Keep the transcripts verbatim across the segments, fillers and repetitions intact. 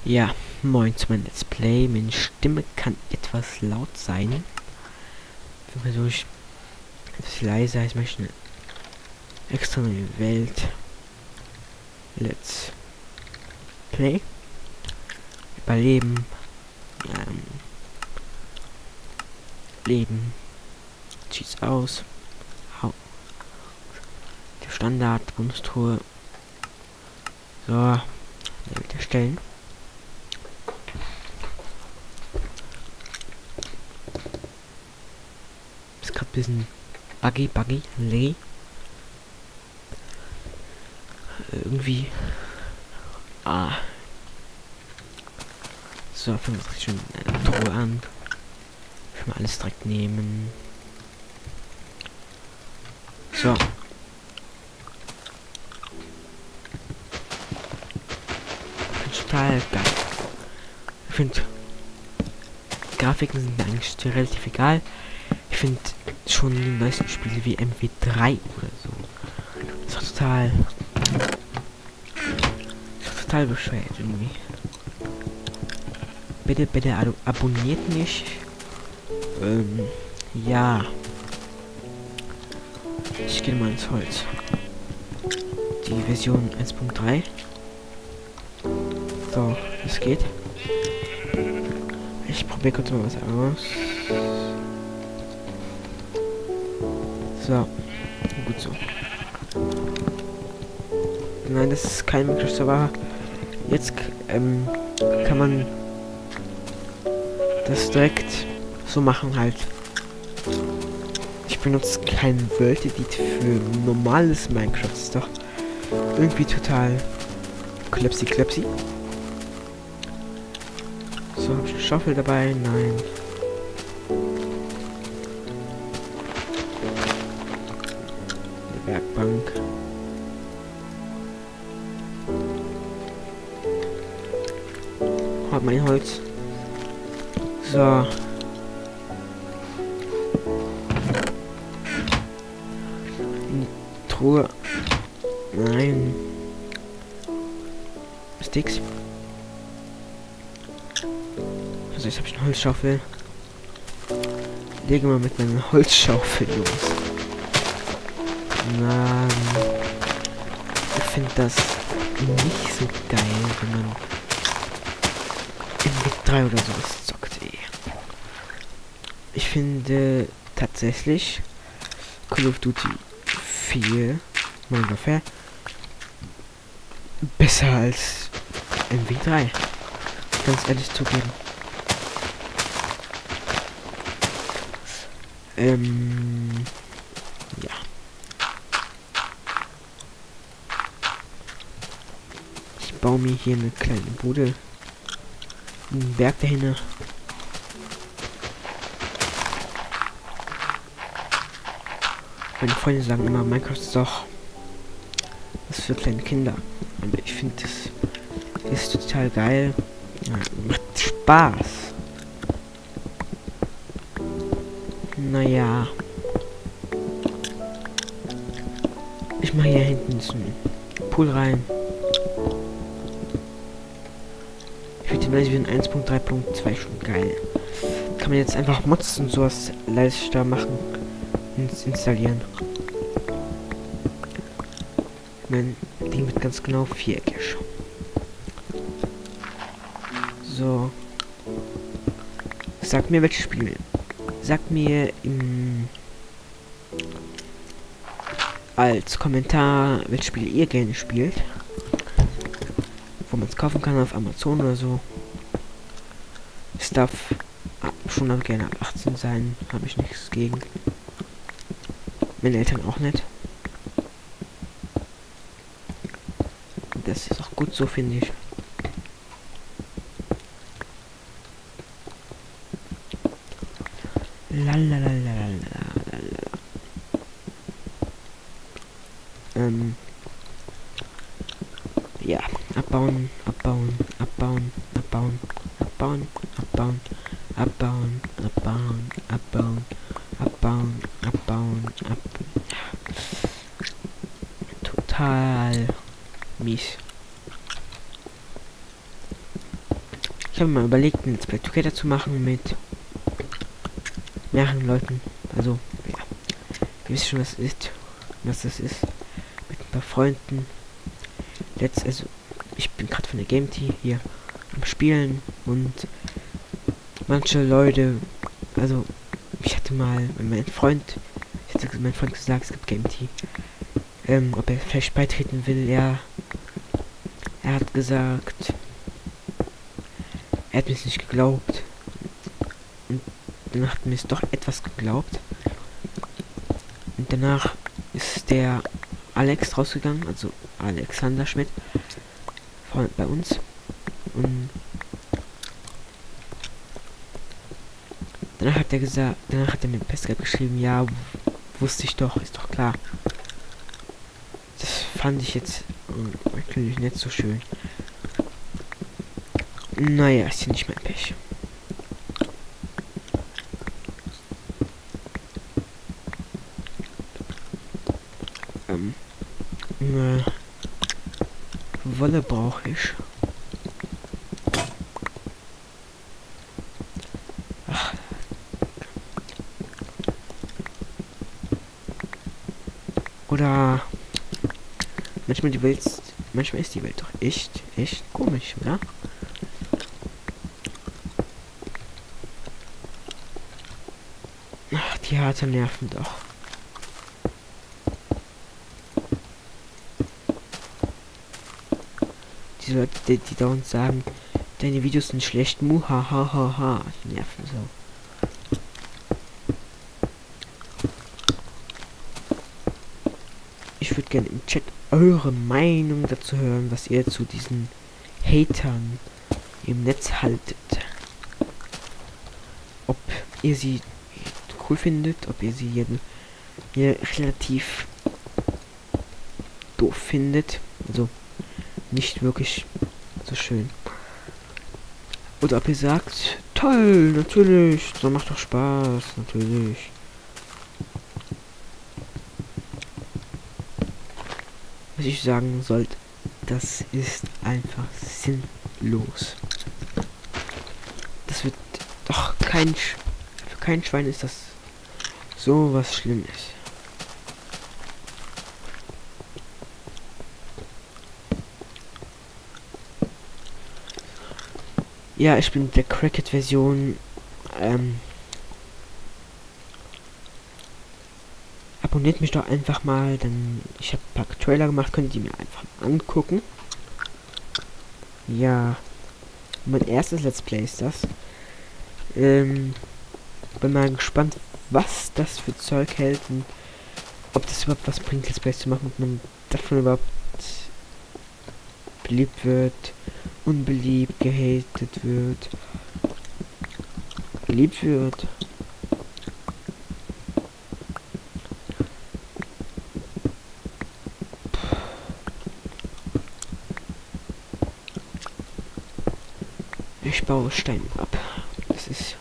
Ja, moin zu meinem Let's Play. Meine Stimme kann etwas laut sein. Ich versuche ich etwas leiser. Ich möchte eine extra neue Welt. Let's Play. Überleben. Ähm, Leben. Schieß aus. Hau. Der Standard. Bundstruhe. So. Welt erstellen. Ist gerade ein bisschen buggy, buggy, laggy. Irgendwie. Ah. So, fangen wir schon eine Truhe an. Schon mal alles direkt nehmen. So. Total geil. Ich finde, Grafiken sind mir eigentlich relativ egal. Ich finde schon die neuesten Spiele wie M W drei oder so. Das ist total. Das ist total bescheuert irgendwie. Bitte, bitte ab abonniert mich. Ähm, ja. Ich gehe mal ins Holz. Die Version eins Punkt drei. So, es geht. Ich probiere kurz mal was aus. So, gut so. Nein, das ist kein Microserver. Jetzt ähm, kann man das direkt so machen halt. Ich benutze kein World Edit für normales Minecraft. Das ist doch irgendwie total klöpsi klöpsi. So, habe ich eine Schaufel dabei? Nein. Eine Werkbank. Hat mein Holz. So. Eine Truhe. Nein. Sticks. Also jetzt habe ich eine Holzschaufel. Lege mal mit meiner Holzschaufel los. Nein. Ich finde das nicht so geil, wenn man in M W drei oder sowas zockt. Ey. Ich finde tatsächlich Call of Duty vier Modern Warfare besser als M W drei. Ganz ehrlich zugeben. Ähm, ja. Ich baue mir hier eine kleine Bude. Einen Berg dahinter. Meine Freunde sagen immer, Minecraft ist doch was für kleine Kinder. Aber ich finde das, das ist total geil. Ja, macht Spaß. Naja. Ich mache hier hinten so einen Pool rein. Ich finde die Version eins Punkt drei Punkt zwei schon geil. Kann man jetzt einfach Mods und sowas leichter machen und installieren. Mein Ding wird ganz genau viereckig. So. Sag mir, welches Spiel. Sagt mir im als Kommentar, welches Spiel ihr gerne spielt. Wo man es kaufen kann auf Amazon oder so. Es darf schon aber gerne ab achtzehn sein. Habe ich nichts gegen. Meine Eltern auch nicht. Das ist auch gut so, finde ich. Lalalala. Ähm. Ja, abbauen, abbauen, abbauen, abbauen, abbauen, abbauen, abbauen, abbauen, abbauen, abbauen, abbauen, ab. Total mies. Ich habe mal überlegt, ein Let's Play Together zu machen mit mehreren Leuten. Also, ja. Ihr wisst schon, was es ist. Was das ist. Mit ein paar Freunden. Let's, also, ich bin gerade von der Game Tea hier am Spielen und manche Leute, also, ich hatte mal, mein Freund, ich hatte mein Freund gesagt, es gibt Game Tea. Ähm, ob er vielleicht beitreten will, ja. Er hat gesagt, er hat mir es nicht geglaubt. Und dann hat mir es doch etwas geglaubt. Und danach ist der Alex rausgegangen, also Alexander Schmidt, von, bei uns. Und danach hat er gesagt, danach hat er mir Pesca geschrieben, ja, wusste ich doch, ist doch klar. Das fand ich jetzt äh, natürlich nicht so schön. Naja, ist ja nicht mein Pech. Ähm, äh, Wolle brauche ich. Ach. Oder manchmal die Welt, manchmal ist die Welt doch echt, echt komisch, oder? Ach, die harte nerven doch. Die Leute, die, die dauernd sagen, deine Videos sind schlecht, muhahaha, die nerven so. Ich würde gerne im Chat eure Meinung dazu hören, was ihr zu diesen Hatern im Netz haltet. Ob ihr sie cool findet, ob ihr sie jeden, ihr relativ doof findet, also nicht wirklich so schön. Oder ob ihr sagt, toll, natürlich, so macht doch Spaß, natürlich. Was ich sagen sollte, das ist einfach sinnlos. Das wird doch kein Sch für kein Schwein ist das so was Schlimmes. Ja, ich bin mit der Cracked-Version. Ähm, abonniert mich doch einfach mal, denn ich habe ein paar Trailer gemacht, könnt ihr mir einfach mal angucken. Ja, mein erstes Let's Play ist das. Ähm, bin mal gespannt, was das für Zeug hält und ob das überhaupt was bringt, Let's Plays zu machen, ob man davon überhaupt beliebt wird, unbeliebt, gehatet wird, geliebt wird. Ich baue Steine ab. Das ist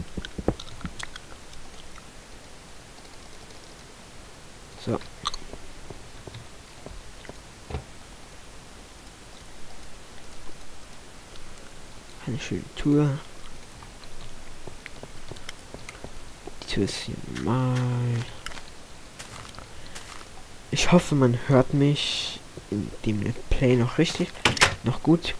so. Eine schöne Tour. Die Tür ist hier normal. Ich hoffe, man hört mich in dem Let's Play noch richtig, noch gut.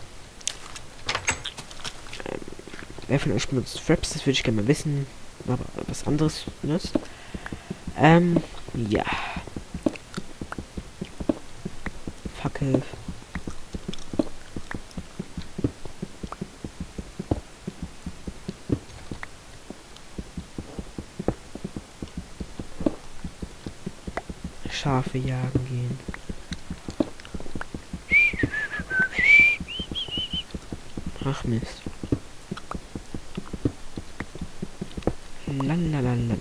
Ähm, wer von euch benutzt Fraps, das würde ich gerne mal wissen, aber was anderes benutzt. Ähm, ja. Fackel. Schafe jagen gehen. Ach Mist. Lalalala.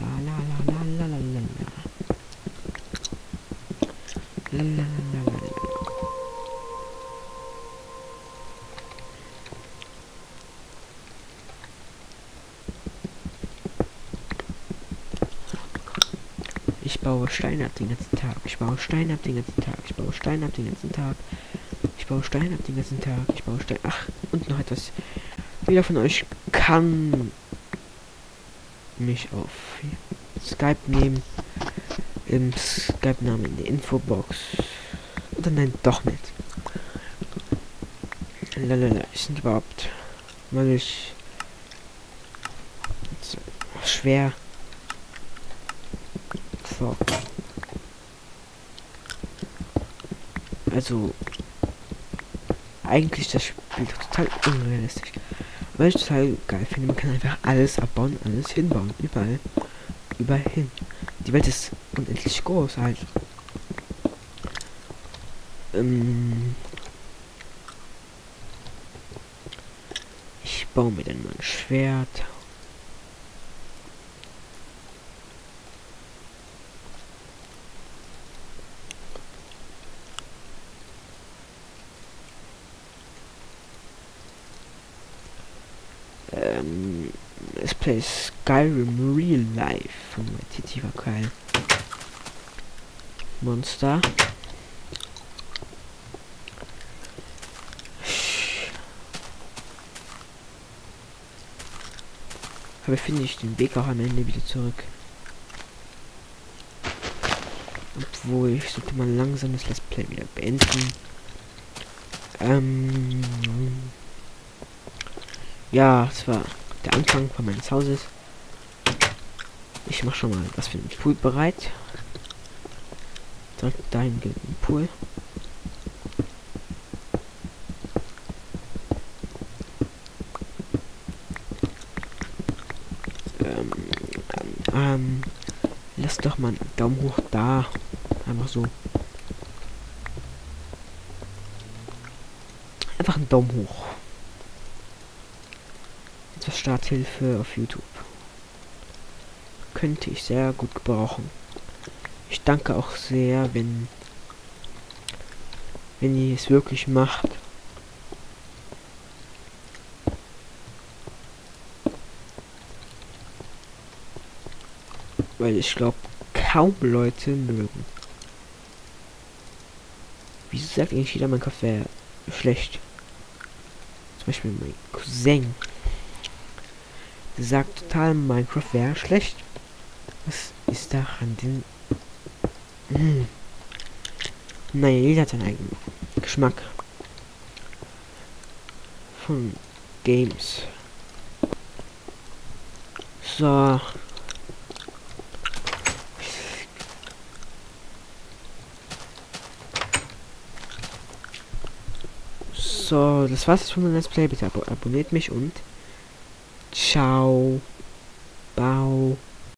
Ich baue Steine ab den ganzen Tag. Ich baue Steine ab den ganzen Tag. Ich baue Steine ab den ganzen Tag. Ich baue Steine ab den ganzen Tag. Ich baue Steine. Ach, und noch etwas. Jeder von euch kann mich auf Skype nehmen. Im Skype-Namen in der Infobox. Oder nein, doch nicht. Lalala, ist nicht überhaupt. Weil ich schwer. So. Also eigentlich das Spiel total unrealistisch. Weil ich total geil finde, man kann einfach alles abbauen, alles hinbauen. Überall. Überall hin. Die Welt ist unendlich groß halt. Ähm ich baue mir dann mal ein Schwert. Ähm, Let's Play Skyrim Real Life von T T war geil. Monster. Aber finde ich den Weg auch am Ende wieder zurück. Obwohl, ich sollte mal langsam das Let's Play wieder beenden. Ähm... Ja, es war der Anfang von meines Hauses. Ich mache schon mal was für den Pool bereit. Direkt dahin geht ein Pool. Ähm, ähm, ähm, lass doch mal einen Daumen hoch da. Einfach so. Einfach einen Daumen hoch. Etwas Starthilfe auf YouTube. Könnte ich sehr gut gebrauchen. Ich danke auch sehr, wenn wenn ihr es wirklich macht. Weil ich glaube, kaum Leute mögen. Wieso sagt eigentlich jeder, Minecraft wäre schlecht? Zum Beispiel mein Cousin. Der sagt total, Minecraft wäre schlecht. Was ist daran denn? Hm. Naja, jeder hat seinen eigenen Geschmack von Games. So. So, das war's jetzt von meinem Let's Play. Bitte abo abonniert mich und ciao. Bau.